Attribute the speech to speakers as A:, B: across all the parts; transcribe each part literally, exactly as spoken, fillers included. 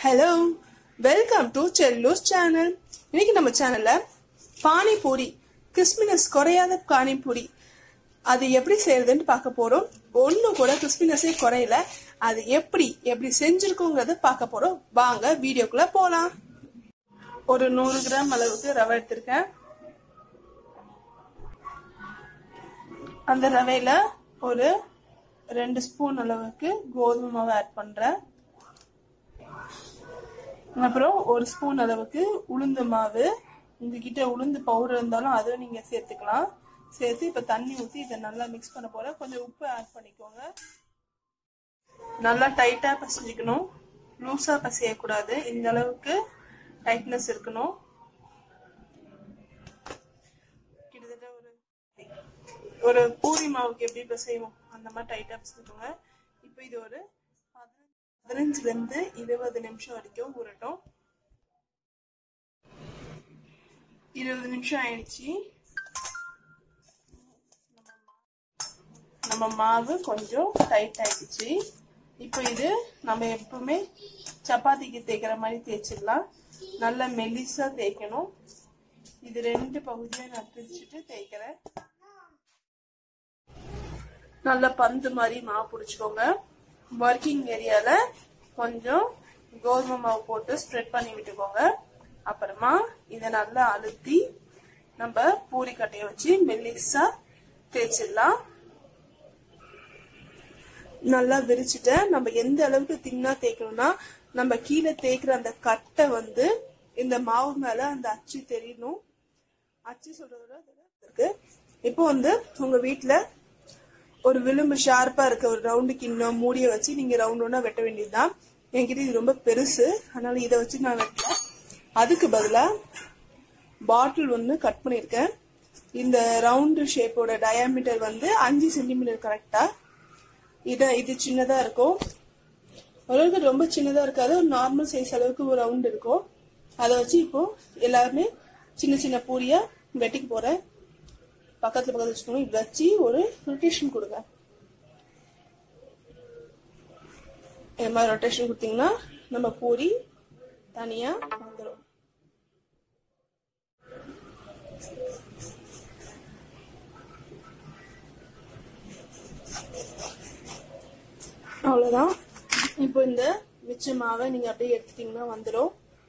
A: Hello, welcome to Chellu's channel. இன்னைக்கு நம்ம சேனல்ல பானிபூரி கிறிஸ்பினஸ் குறையாத பானிபூரி அது எப்படி செய்யறதுன்னு பார்க்க போறோம். ஒன்னும் கூட கிறிஸ்பினஸே குறையல. அது எப்படி எப்படி செஞ்சிருக்கோங்கறத பார்க்க போறோம். வாங்க வீடியோக்குள்ள போலாம். ஒரு நூறு கிராம் அளவுக்கு ரவை எடுத்திருக்கேன். அந்த ரவையில ஒரு ரெண்டு ஸ்பூன் அளவுக்கு கோதுமை மாவு ஆட் பண்றேன். அப்புறம் ஒரு ஸ்பூன் அளவுக்கு உளுந்து மாவு, உங்ககிட்ட உளுந்து பவுடர் இருந்தாலும் அதுவும் நீங்க சேர்த்துக்கலாம். சேர்த்து இப்ப தண்ணி ஊற்றி இதை நல்லா மிக்ஸ் பண்ண போறேன். கொஞ்சம் உப்பு ஆட் பண்ணிக்கோங்க. நல்லா டைட்டா பசைஞ்சிக்கணும், லூஸா பசையக்கூடாது. இந்த அளவுக்கு டைட்னஸ் இருக்கணும். கிட்டத்தட்ட ஒரு ஒரு பூரி மாவுக்கு எப்படி பசைவோம் அந்த மாதிரி டைட்டா பசைஞ்சுக்கோங்க. இப்போ இது ஒரு பதினஞ்சுல இருந்து இருபது நிமிஷம் வரைக்கும் ஊறட்டும். இருபது நிமிஷம் ஆயிடுச்சு. நம்ம மாவு கொஞ்சம் டைட் ஆயிடுச்சு. இப்போ இது நம்ம எப்பவுமே சப்பாத்திக்கு தேய்க்கிற மாதிரி தேய்ச்சிடலாம். நல்லா மெலிசா தேய்க்கணும். இது ரெண்டு பகுதியா நான் பிரிச்சுட்டு தேய்க்கிறேன். நல்லா பந்து மாதிரி மாவு பிடிச்சுக்கோங்க. ஒர்க்கிங் ஏரியால கொஞ்சம் கோதுமை மாவு போட்டு ஸ்ப்ரெட் பண்ணி விட்டுக்கோங்க. அப்புறமா இதை நல்லா அழுத்தி நம்ம பூரி கட்டையை வச்சு மெல்லிசா தேய்ச்சிடலாம். நல்லா விரிச்சுட்டு நம்ம எந்த அளவுக்கு தின்னா தேய்க்கணும்னா, நம்ம கீழே தேய்க்கிற அந்த கட்டை வந்து இந்த மாவு மேல அந்த அச்சு தெரியணும். அச்சு சொல்றதோட இருக்கு. இப்போ வந்து உங்க வீட்டுல ஒரு விளிம்பு ஷார்ப்பா இருக்க ஒரு ரவுண்டு கிண்ணம் மூடிய வச்சு நீங்க ரவுண்ட் ரவுண்டா வெட்ட வேண்டியதுதான். என்கிட்ட இது ரொம்ப பெருசு, அதனால இதை வச்சு நான் வெட்டல. அதுக்கு பதிலா பாட்டில் ஒன்று கட் பண்ணிருக்கேன். இந்த ரவுண்டு ஷேப்போட டயாமீட்டர் வந்து அஞ்சு சென்டிமீட்டர் கரெக்டா. இத இது சின்னதா இருக்கும். அளவுக்கு ரொம்ப சின்னதா இருக்காது, ஒரு நார்மல் சைஸ் அளவுக்கு ஒரு ரவுண்ட் இருக்கும். அதை வச்சு இப்போ எல்லாருமே சின்ன சின்ன பூரியா வெட்டிக்கு போறேன். பக்கத்துல பக்கத்துல வச்சுக்கணும். இப்படி வச்சு ஒரு ரொட்டேஷன் கொடுங்க. இந்த மாதிரி ரொட்டேஷன் கொடுத்தீங்கன்னா நம்ம பூரி தனியா வந்துடும். அவ்வளவுதான். இப்போ இந்த மிச்ச மாவை நீங்க அப்படியே எடுத்துட்டீங்கன்னா வந்துடும்.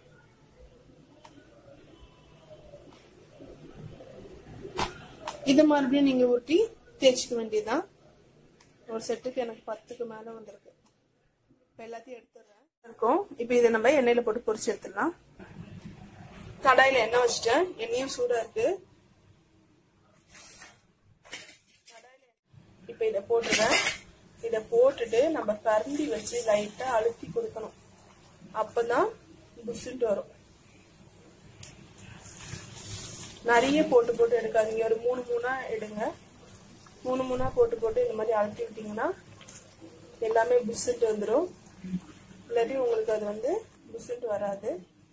A: இது மறுபடியும் நீங்க ஊட்டி தேய்ச்சிக்க வேண்டியதுதான். ஒரு செட்டுக்கு எனக்கு பத்துக்கு மேல வந்திருக்கு. இப்ப எல்லாத்தையும் எடுத்துடுறேன் இருக்கும். இப்ப இதை நம்ம எண்ணெயில போட்டு பொரிச்சு எடுத்துடலாம். கடாயில எண்ணெய் வச்சுட்டேன். எண்ணெயும் சூடா இருக்கு. இப்ப இத போட்டுறேன். இத போட்டுட்டு நம்ம கரண்டி வச்சு லைட்டா அழுத்தி கொடுக்கணும். அப்பதான் புசுட்டு வரும். நிறைய போட்டு போட்டு எடுக்காதீங்க. ஒரு மூணு மூணா எடுங்க. மூணு மூணா போட்டு போட்டு இந்த மாதிரி அழுத்தி விட்டீங்கன்னா எல்லாமே புசுட்டு வந்துடும். இல்லாட்டி உங்களுக்கு அது வந்து புசுட்டு வராது.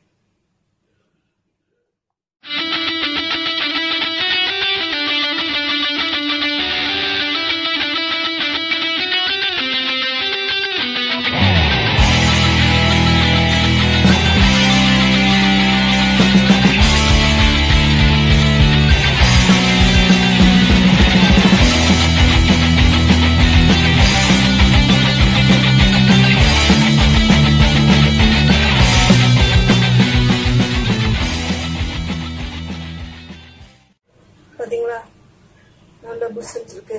A: பாத்தீங்களா, நல்லா புஷ் இருக்கு.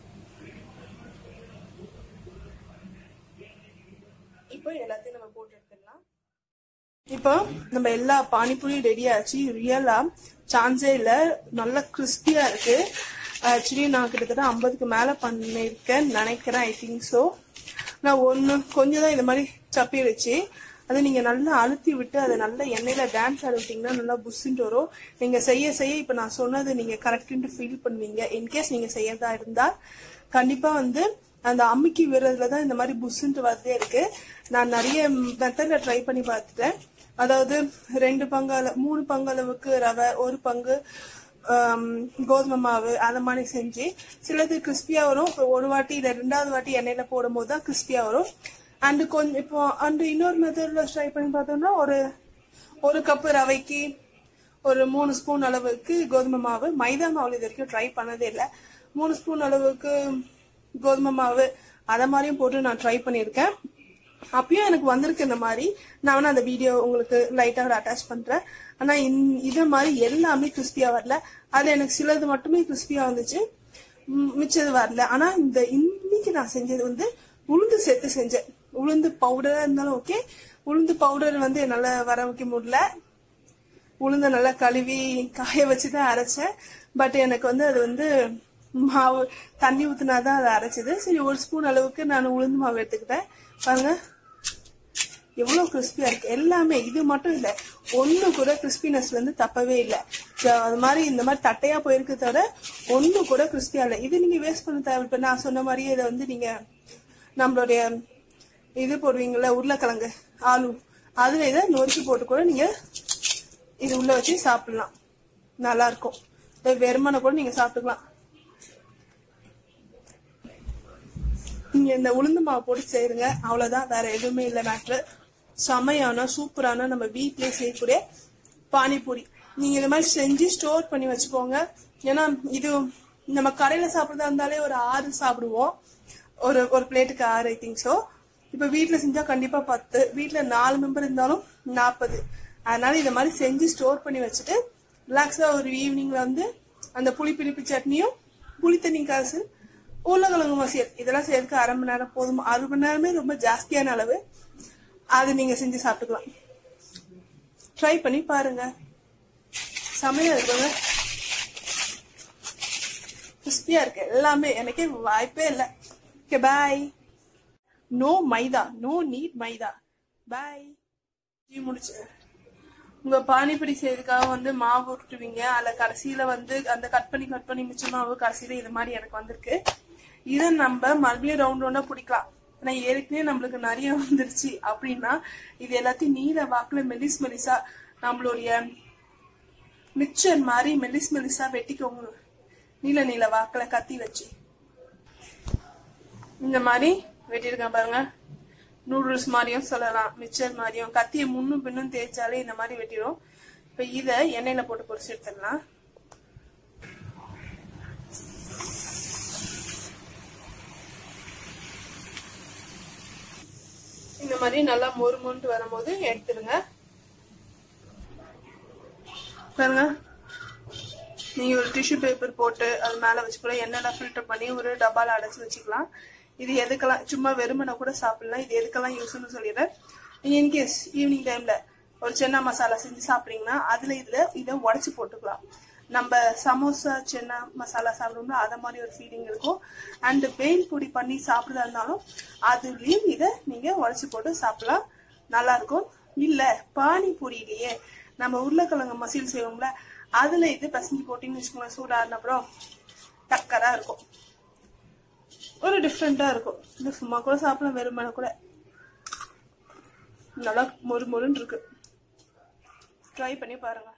A: இப்போ எல்லாத்தையும் நம்ம போட்டு எடுத்துடலாம். இப்போ நம்ம எல்லா பானிபூரியும் ரெடி ஆச்சு. ரியலா சான்ஸே இல்ல, நல்லா கிறிஸ்பியா இருக்கு. ஆக்சுவலி நான் கிட்டத்தட்ட ஐம்பதுக்கு மேல பண்ணிருக்கேன் நினைக்கிறேன். I think so. நான் ஒன்னு கொஞ்சம் தான் இந்த மாதிரி சப்பி வச்சு அதை நீங்க நல்லா அழுத்தி விட்டு அதை நல்லா எண்ணெயில டான்ஸ் ஆட விட்டீங்கன்னா நல்லா புஷ்ஷுட்டு வரும். நீங்க செய்ய செய்ய இப்ப நான் சொன்னது நீங்க கரெக்ட்னு ஃபீல் பண்ணுவீங்க. இன்கேஸ் நீங்க செய்யறதா இருந்தா கண்டிப்பா வந்து அந்த அமுக்கி விடுறதுலதான் இந்த மாதிரி புஷ்ஷுட்டு வரதே இருக்கு. நான் நிறைய மெத்தட்ல ட்ரை பண்ணி பார்த்துட்டேன். அதாவது ரெண்டு பங்கு மூணு பங்கு அளவுக்கு ரவை, ஒரு பங்கு கோதுமை மாவு அந்த மாதிரி செஞ்சு சிலது கிறிஸ்பியா வரும். ஒரு வாட்டி இல்ல ரெண்டாவது வாட்டி எண்ணெயில போடும் போதுதான் கிறிஸ்பியா வரும். அண்டு கொஞ்சம் இப்போ அண்டு இன்னொரு மெத்தட்ல ட்ரை பண்ணி பார்த்தோம்னா ஒரு ஒரு கப்பு ரவைக்கு ஒரு மூணு ஸ்பூன் அளவுக்கு கோதுமை மாவு, மைதா மாவு இது வரைக்கும் ட்ரை பண்ணதே இல்லை. மூணு ஸ்பூன் அளவுக்கு கோதுமை மாவு அத மாதிரியும் போட்டு நான் ட்ரை பண்ணியிருக்கேன். அப்பயும் எனக்கு வந்திருக்கு இந்த மாதிரி. நான் வேணா அந்த வீடியோ உங்களுக்கு லைட்டா அட்டாச் பண்றேன். ஆனா இத மாதிரி எல்லாமே கிறிஸ்பியா வரல. அது எனக்கு சிலது மட்டுமே கிறிஸ்பியா வந்துச்சு, மிச்சது வரல. ஆனா இந்த இன்னைக்கு நான் செஞ்சது வந்து உளுந்து சேர்த்து செஞ்சேன். உளுந்து பவுடரா இருந்தாலும் ஓகே, உளுந்து பவுடர் வந்து என்னால வர வைக்க முடியல. உளுந்த நல்லா கழுவி காய வச்சுதான் அரைச்சேன். பட் எனக்கு வந்து அது வந்து மாவு தண்ணி ஊத்தினாதான் அதை அரைச்சது. சரி, ஒரு ஸ்பூன் அளவுக்கு நான் உளுந்து மாவு எடுத்துக்கிட்டேன். பாருங்க எவ்வளவு கிறிஸ்பியா இருக்கு. எல்லாமே இது மட்டும் இல்ல, ஒண்ணு கூட கிறிஸ்பினஸ்ல இருந்து தப்பவே இல்லை. அது மாதிரி இந்த மாதிரி தட்டையா போயிருக்கு தவிர ஒண்ணு கூட கிறிஸ்பியா இல்லை. இது நீங்க வேஸ்ட் பண்ண தேவை. இப்ப நான் சொன்ன மாதிரியே இதை வந்து நீங்க நம்மளுடைய இது போடுவீங்கல்ல, உருளைக்கிழங்கு ஆலு, அதுல இதை நொறுக்கி போட்டு கூட நீங்க இது உள்ள வச்சு சாப்பிடலாம், நல்லா இருக்கும். வெறுமனை கூட நீங்க சாப்பிட்டுக்கலாம். நீங்க இந்த உளுந்து மாவு போட்டு செய்யுங்க, அவ்வளவுதான், வேற எதுவுமே இல்லை மேட்ரு. செமையான சூப்பரான நம்ம வீட்லயே செய்யக்கூடிய பானிபூரி நீங்க இந்த மாதிரி செஞ்சு ஸ்டோர் பண்ணி வச்சுக்கோங்க. ஏன்னா இது நம்ம கடையில சாப்பிடுறதா இருந்தாலே ஒரு ஆறு சாப்பிடுவோம், ஒரு ஒரு பிளேட்டுக்கு ஆறு, ஐ திங்க் சோ. இப்ப வீட்டுல செஞ்சா கண்டிப்பா பத்து, வீட்டுல நாலு மெம்பர் இருந்தாலும் நாற்பது. அதனால இந்த மாதிரி செஞ்சு ஸ்டோர் பண்ணி வச்சுட்டு ரிலாக்ஸா ஒரு ஈவினிங்ல வந்து அந்த புளி பிடிப்பு சட்னியும் புளி தண்ணி காசு உருளைக்கிழங்கு மசியல் இதெல்லாம் செய்யறதுக்கு அரை மணி நேரம் போதும். அரை மணி நேரமே ரொம்ப ஜாஸ்தியான அளவு. அது நீங்க செஞ்சு சாப்பிட்டுக்கலாம். ட்ரை பண்ணி பாருங்க, செமையா இருக்குங்க, கிறிஸ்பியா இருக்கு எல்லாமே. எனக்கே வாய்ப்பே இல்லை. Okay, bye. No maida, no need maida. Bye. முடிச்சு உங்க பானிபூரி செய்யறதுக்காக வந்து மாவு உருட்டுவீங்க, அதுல கடைசியில வந்து அந்த கட் பண்ணி கட் பண்ணி மிச்ச மாவு கடைசியில இது மாதிரி எனக்கு வந்திருக்கு. இதை நம்ம மறுபடியும் ரவுண்ட் ரவுண்டா பிடிக்கலாம். ஆனா ஏற்கனவே நம்மளுக்கு நிறைய வந்துருச்சு அப்படின்னா இது எல்லாத்தையும் நீல வாக்குல மெலிஸ் மெலிசா நம்மளுடைய மிக்சர் மாதிரி மெலிஸ் மெலிசா வெட்டிக்கோங்க. நீல நீல வாக்குல கத்தி வச்சு இந்த மாதிரி வெட்டிருக்கேன் பாருங்க. நூடுல்ஸ் மாதிரியும் சொல்லலாம், மிக்சர் மாதிரியும். கத்தியை முன்னும் பின்னும் தேய்ச்சாலே இந்த மாதிரி வெட்டிடும். இப்ப இத எண்ணெயில போட்டு பொரிச்சு எடுத்துடலாம். இந்த மாதிரி நல்லா மொறு மொண்டு வரும்போது எடுத்துருங்க. பாருங்க, நீங்க ஒரு டிஷ்யூ பேப்பர் போட்டு அது மேல வச்சு கூட எண்ணெய் ஃபில்டர் பண்ணி ஒரு டப்பால அடைச்சு வச்சுக்கலாம். இது எதுக்கெல்லாம் சும்மா வெறுமனை கூட சாப்பிடலாம். இது எதுக்கெல்லாம் யூஸ்ன்னு சொல்லிடுறேன். இன்கேஸ் ஈவினிங் டைம்ல ஒரு சென்னா மசாலா செஞ்சு சாப்பிடுறீங்கன்னா அதுல இதுல இதை உடச்சு போட்டுக்கலாம். நம்ம சமோசா சென்னா மசாலா சாப்பிடுவோம்னா அத மாதிரி ஒரு ஃபீலிங் இருக்கும். அண்ட் பேல் பொடி பண்ணி சாப்பிடுறதா இருந்தாலும் அதுலயும் இதை நீங்க உடச்சு போட்டு சாப்பிடலாம், நல்லா இருக்கும். இல்ல பானிபூரியிலேயே நம்ம உருளைக்கிழங்கு மசியல் செய்வோம்ல, அதுல இது பசஞ்சு போட்டீங்கன்னு வச்சுக்கோங்க, சூடான அப்புறம் டக்கரா இருக்கும், ஒரு டிஃப்ரெண்டா இருக்கும். இந்த சும்மா கூட சாப்பிடலாம், வெறுமனை கூட நல்லா மொறு மொறுன்னு இருக்கு. ட்ரை பண்ணி பாருங்க.